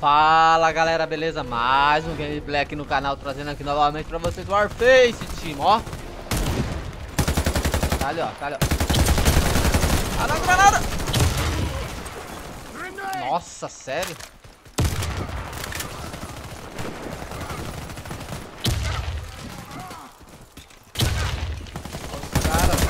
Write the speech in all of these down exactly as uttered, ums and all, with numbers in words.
Fala galera, beleza? Mais um gameplay aqui no canal, trazendo aqui novamente pra vocês o Warface, time, ó. Tá ali, ó, tá ali, ó. Ah, não, granada! Nossa, sério? Os caras...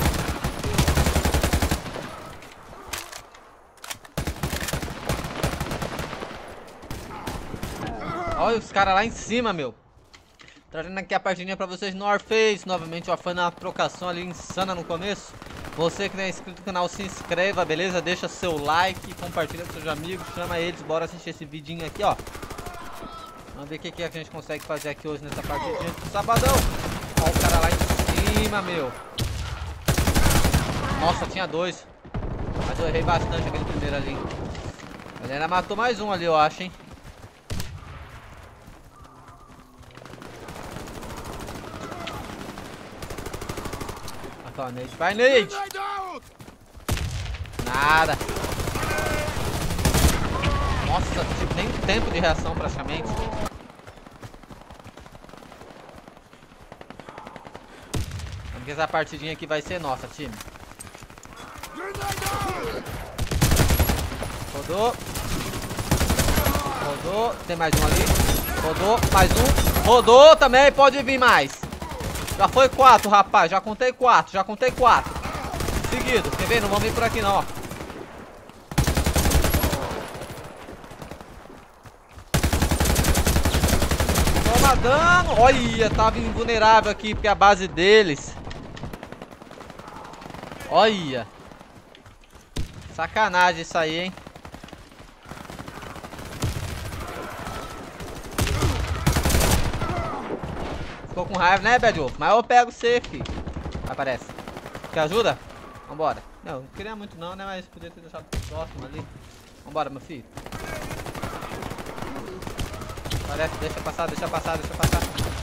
Olha os caras lá em cima, meu. Trazendo aqui a partidinha pra vocês no Warface. Novamente, ó, foi na trocação ali insana no começo. Você que não é inscrito no canal, se inscreva, beleza? Deixa seu like, compartilha com seus amigos, chama eles, bora assistir esse vidinho aqui, ó. Vamos ver o que, que a gente consegue fazer aqui hoje nessa partidinha do sabadão. Ó o cara lá em cima, meu. Nossa, tinha dois. Mas eu errei bastante aquele primeiro ali. Ele ainda matou mais um ali, eu acho, hein. Ó, Nade, vai Nade! Nada! Nossa, tipo, nem tempo de reação praticamente. Vamos ver, essa partidinha aqui vai ser nossa, time. Rodou. Rodou. Tem mais um ali. Rodou. Mais um. Rodou também. Pode vir mais. Já foi quatro, rapaz. Já contei quatro. Já contei quatro. Seguido. Quer ver? Não vamos vir por aqui, não, ó. Toma dano. Olha, tava invulnerável aqui, porque a base deles. Olha. Sacanagem isso aí, hein. Ficou com raiva, né, Bad Wolf? Mas eu pego você, filho. Aparece. Quer ajuda? Vambora. Não, não queria muito não, né? Mas podia ter deixado próximo ali. Vambora, meu filho. Aparece, deixa passar, deixa passar, deixa passar.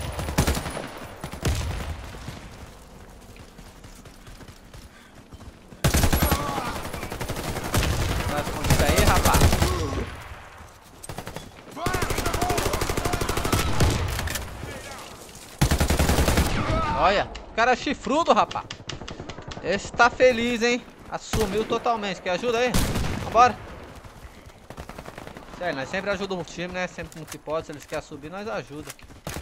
Vai escondido aí, rapaz. Olha, o cara é chifrudo, rapaz. Esse tá feliz, hein? Assumiu totalmente. Quer ajuda aí? Vambora. Sério, nós sempre ajudamos o time, né? Sempre que pode. Se eles querem subir, nós ajuda.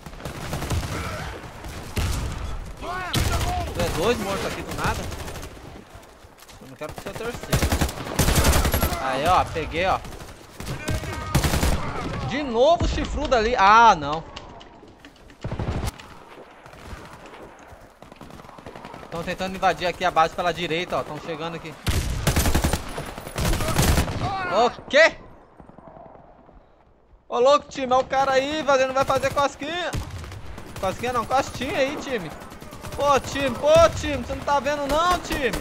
É dois mortos aqui do nada. Eu não quero que você terceiro. Aí, ó. Peguei, ó. De novo chifrudo ali. Ah, não. Estão tentando invadir aqui a base pela direita, ó. Estão chegando aqui. O quê? Ô, louco, time. Olha o cara aí fazendo, vai fazer cosquinha. Cosquinha não, costinha aí, time. Pô, time, pô, time. Você não tá vendo não, time.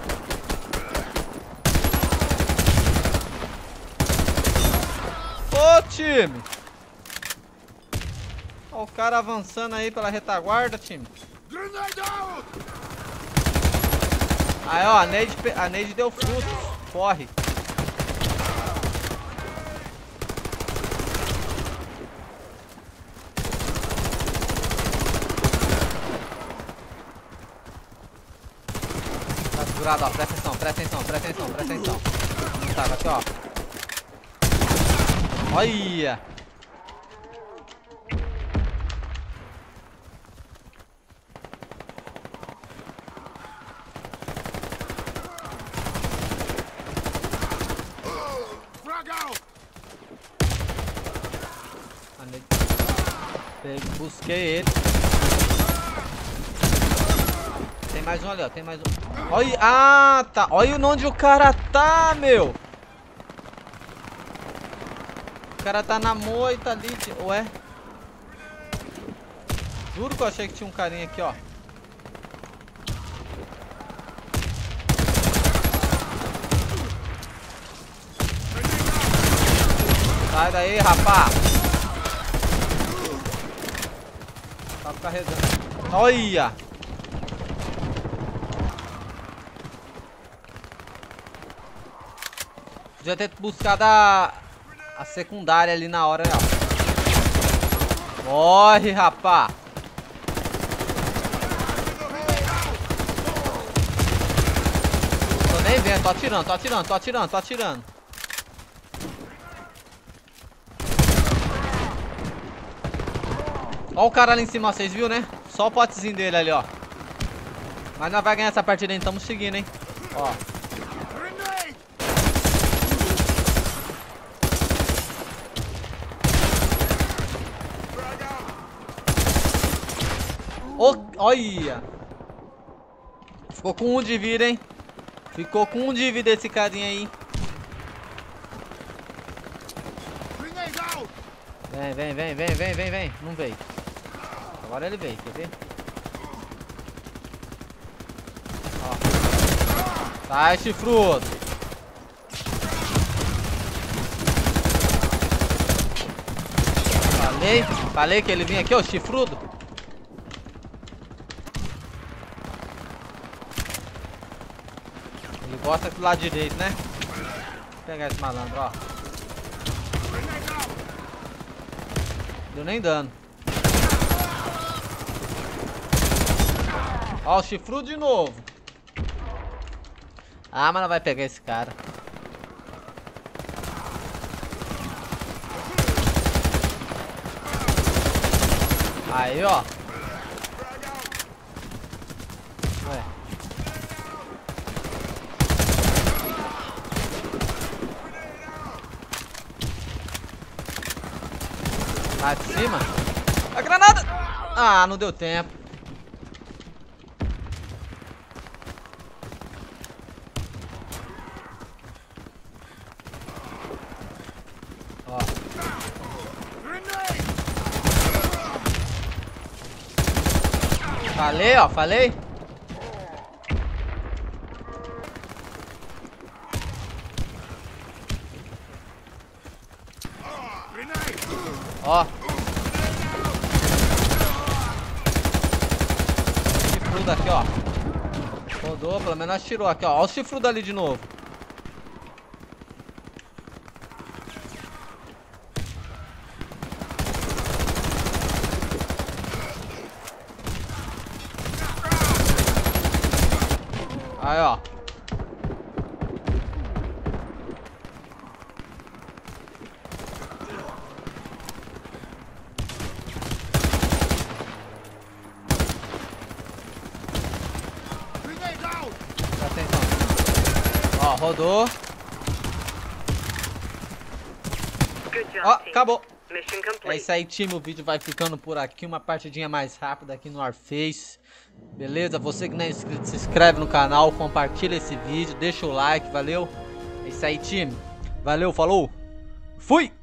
Pô, time. Olha o cara avançando aí pela retaguarda, time. Aí, ó, a Nade, a Nade deu frutos. Corre. Tá segurado, ó. Presta atenção, presta atenção, presta atenção, presta atenção. Tá, aqui, ó. Olha. Busquei ele. Tem mais um ali, ó. Tem mais um. Olha. Ah, tá. Olha onde o cara tá, meu. O cara tá na moita ali. Ué. Juro que eu achei que tinha um carinha aqui, ó. Sai daí, rapá. Tá carregando. Olha! Podia ter buscado a... a secundária ali na hora, ó. Morre, rapá. Tô nem vendo, tô atirando, tô atirando, tô atirando, tô atirando. Ó o cara ali em cima, ó, vocês viram, né? Só o potezinho dele ali, ó. Mas nós vai ganhar essa partida, hein? Tamo seguindo, hein? Ó. Oh, olha. Ficou com um de vida, hein? Ficou com um de vida esse carinha aí. Vem, vem, vem, vem, vem, vem, vem. Não veio. Agora ele veio, quer ver? Ó. Sai, chifrudo. Falei, falei que ele vinha aqui, ó, chifrudo. Ele gosta do lado direito, né? Vou pegar esse malandro, ó. Deu nem dano. Ó, o chifrudo de novo. Ah, mas não vai pegar esse cara. Aí, ó. Ué. Lá de cima. A granada! Ah, não deu tempo. Ó. Falei, ó, falei. Ó. Chifrudo aqui, ó. Rodou, pelo menos tirou aqui, ó. Ó o chifrudo ali de novo. Aí, ó. Presta atenção. Ó, rodou. Ó, acabou. É isso aí, time. O vídeo vai ficando por aqui. Uma partidinha mais rápida aqui no Warface. Beleza? Você que não é inscrito, se inscreve no canal, compartilha esse vídeo, deixa o like, valeu? É isso aí, time. Valeu, falou. Fui!